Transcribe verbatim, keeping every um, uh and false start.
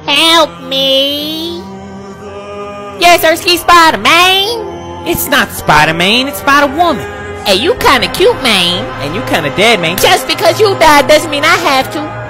Help me. Yes, Ersky Spider-Man. It's not Spider-Man, it's Spider-Woman. Hey, you kinda cute, man. And you kinda dead, man. Just because you died doesn't mean I have to.